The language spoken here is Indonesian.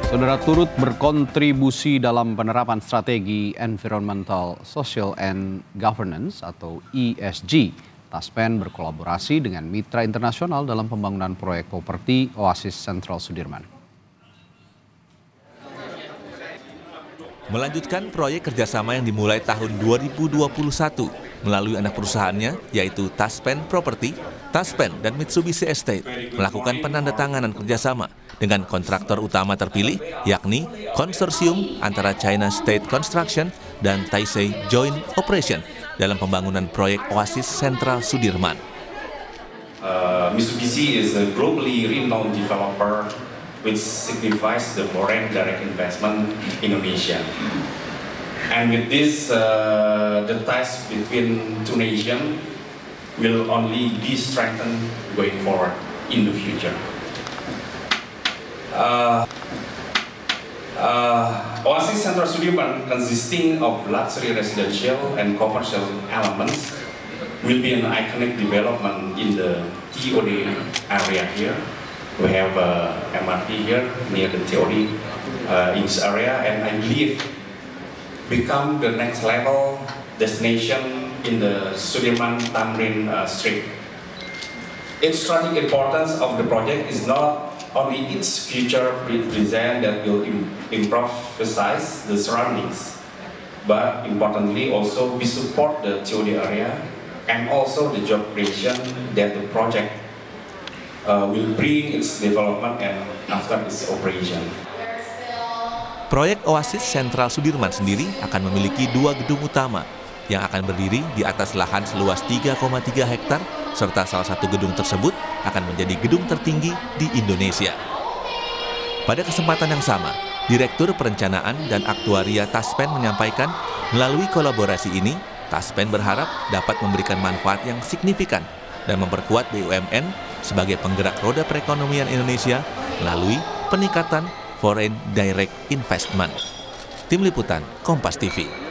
Saudara, turut berkontribusi dalam penerapan strategi Environmental, Social and Governance atau ESG. Taspen berkolaborasi dengan mitra internasional dalam pembangunan proyek properti Oasis Sentral Sudirman. Melanjutkan proyek kerjasama yang dimulai tahun 2021 melalui anak perusahaannya yaitu Taspen Property, Taspen dan Mitsubishi Estate melakukan penandatanganan kerjasama dengan kontraktor utama terpilih yakni konsorsium antara China State Construction dan Taisei Joint Operation dalam pembangunan proyek Oasis Sentral Sudirman. Mitsubishi is a globally renowned developer which signifies the foreign direct investment in Indonesia. And with this, the ties between two nations will only be strengthened going forward in the future. Oasis Sentral Sudirman, consisting of luxury residential and commercial elements, will be an iconic development in the TOD area here. We have MRT here near the TOD in this area, and I believe become the next level destination in the Sudirman Tamrin Street. Its strategic importance of the project is not only its future present that will improvise the surroundings, but importantly also we support the TOD area and also the job creation that the project will bring its development and after its operation. Proyek Oasis Sentral Sudirman sendiri akan memiliki 2 gedung utama yang akan berdiri di atas lahan seluas 3,3 hektar, serta salah satu gedung tersebut akan menjadi gedung tertinggi di Indonesia. Pada kesempatan yang sama, Direktur Perencanaan dan Aktuaria Taspen menyampaikan, melalui kolaborasi ini, Taspen berharap dapat memberikan manfaat yang signifikan dan memperkuat BUMN sebagai penggerak roda perekonomian Indonesia melalui peningkatan foreign direct investment. Tim Liputan, Kompas TV.